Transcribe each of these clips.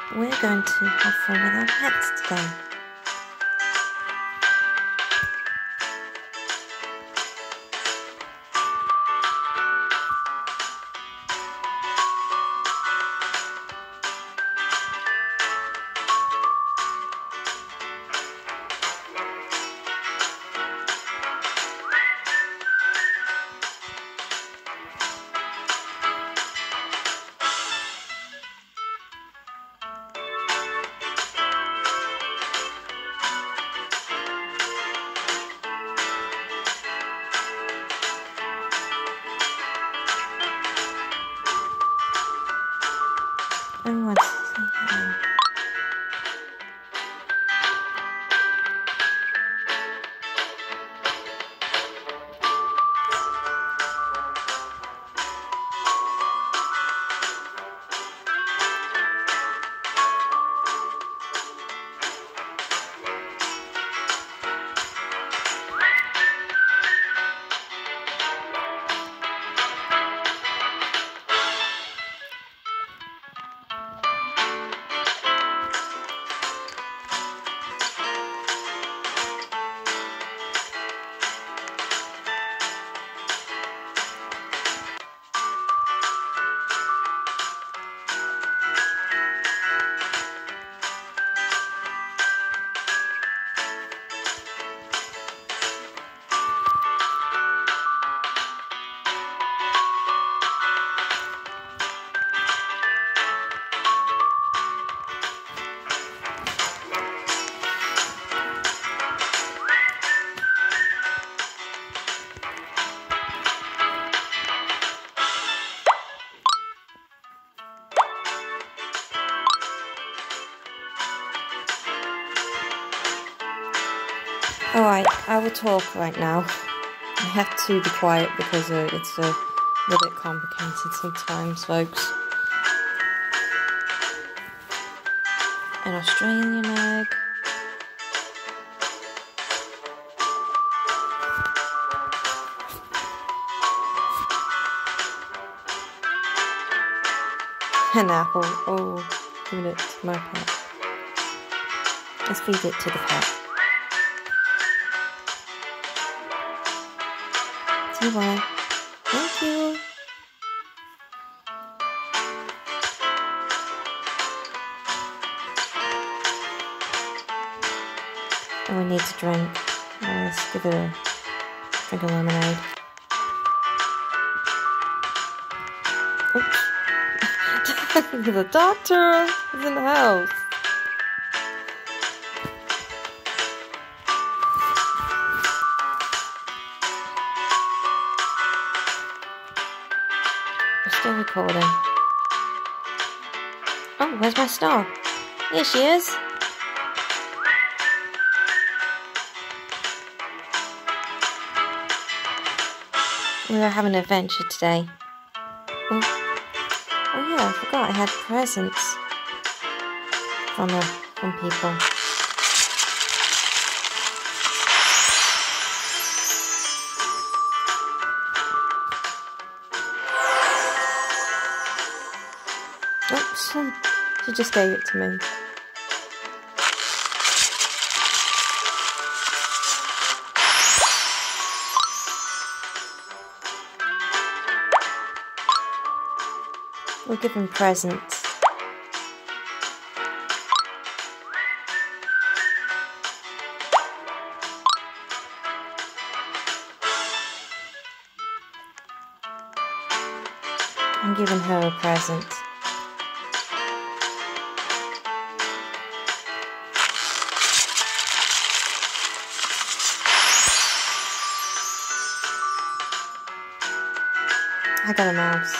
we're going to have fun with our pets today. Everyone wants to say hello. Alright, I will talk right now. I have to be quiet because it's a little bit complicated sometimes, folks. An Australian egg. An apple. Oh, giving it to my pet. Let's feed it to the pet. See why? Thank you. Oh, we need to drink. Let's give it a drink of lemonade. Oops. The doctor is in the house. We're still recording. Oh, where's my star? Here she is. We were having an adventure today. Oh yeah, I forgot I had presents from people. Oops, she just gave it to me. We'll give him presents. I'm giving her a present. I got a mouse.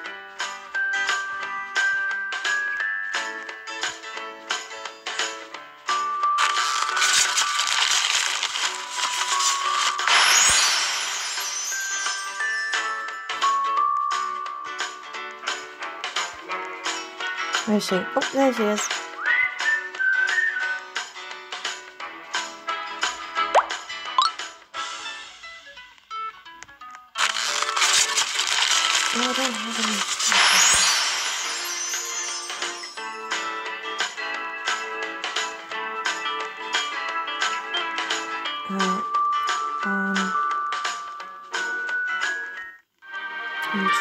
Where is she? Oh, there she is. No, I don't have any.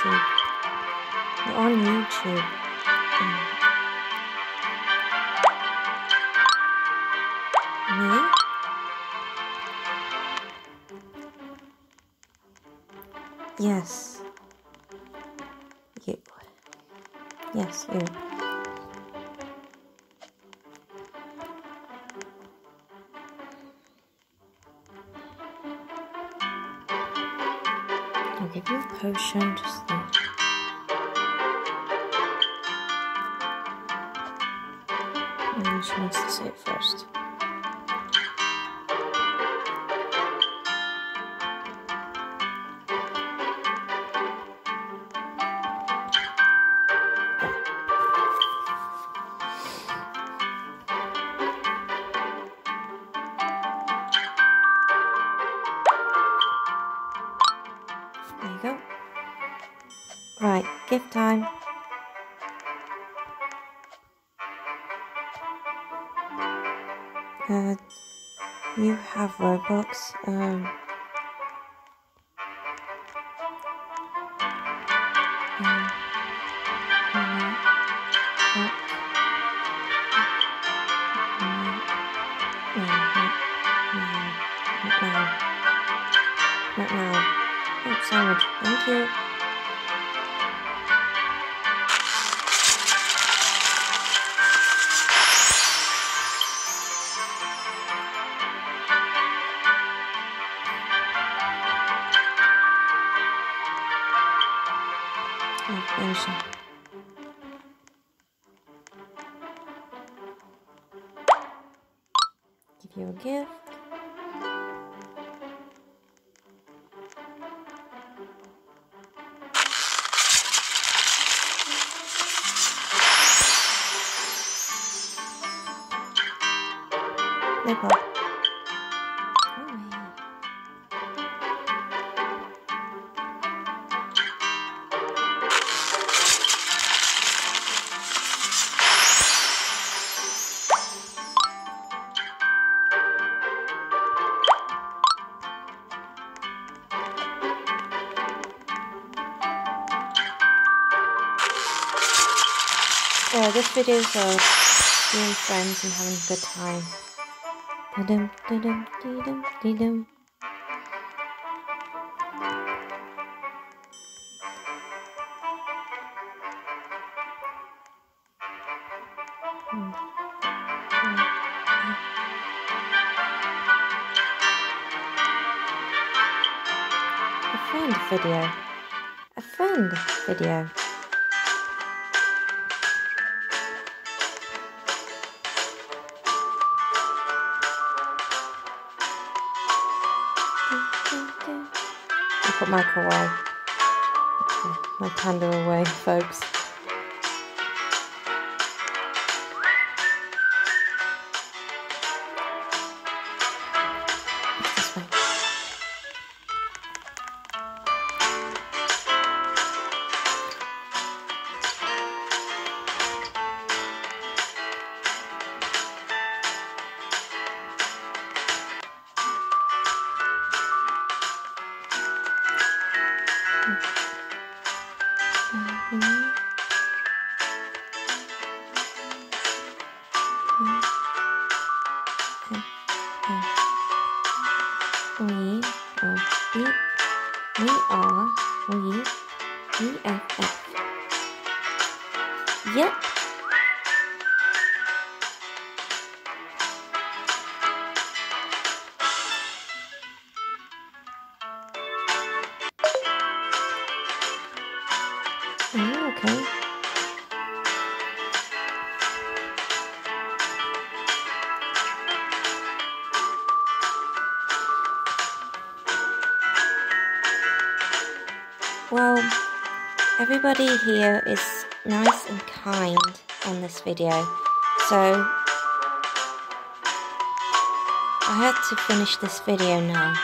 YouTube. You're on YouTube. Me? Yes. You. Yes, you. I'll give you a potion, just think. She wants to see it first. There you go. Right, gift time. You have Robux. Not now. Oh, sandwich. Thank you. Give you a gift. No problem. This video is being friends and having a good time. Da-dum, da-dum, dee-dum, dee-dum. A friend video. I put Michael away. Okay, my panda away, folks. This way. We BFF. Yep. Oh, okay. Well, everybody here is nice and kind on this video, so I had to finish this video now.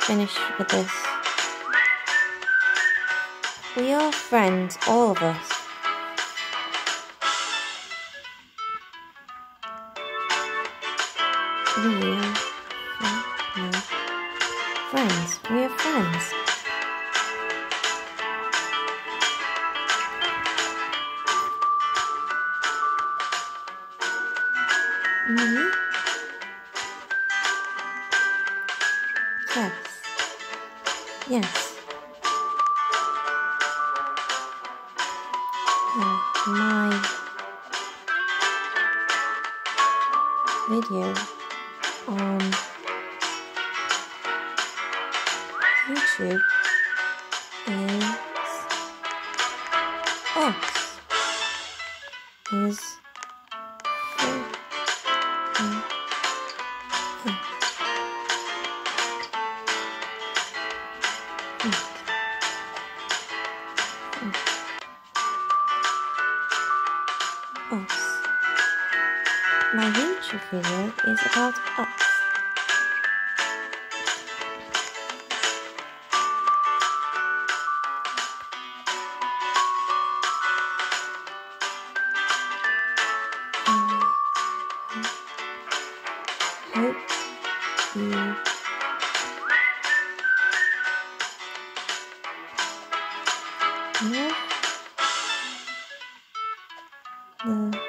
finish with this. We are friends, all of us. We are friends. We are friends. Mm-hmm. Yes. Yes. My video on YouTube is us. My YouTube video is about us. I hope you know the